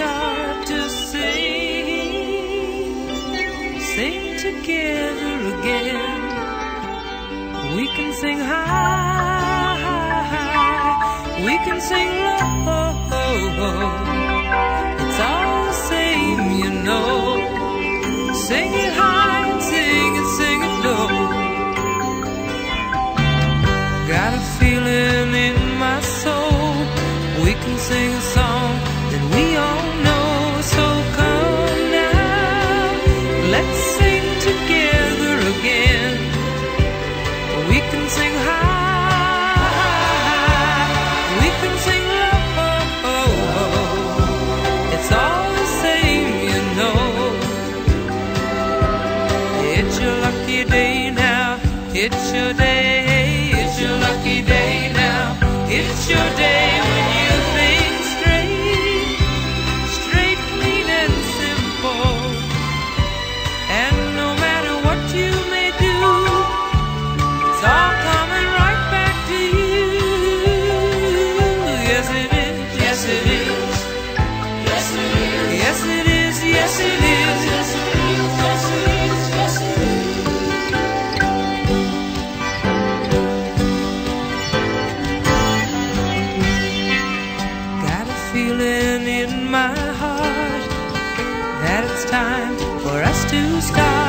start to sing together again. We can sing high, we can sing low. It's all the same, you know. Sing it high and sing it low. Got a feeling in my soul. We can sing a song that we all know. So come now, let's sing together again. We can sing high, we can sing low. It's all the same, you know. It's your lucky day now. It's your day. It's your lucky day now. It's your day when you think straight, clean and simple. And no matter what you may do, it's all coming right back to you. Yes it is, yes it is, yes it is, yes it is, yes it is, yes it is, yes it is, yes it is. Feeling in my heart that it's time for us to start.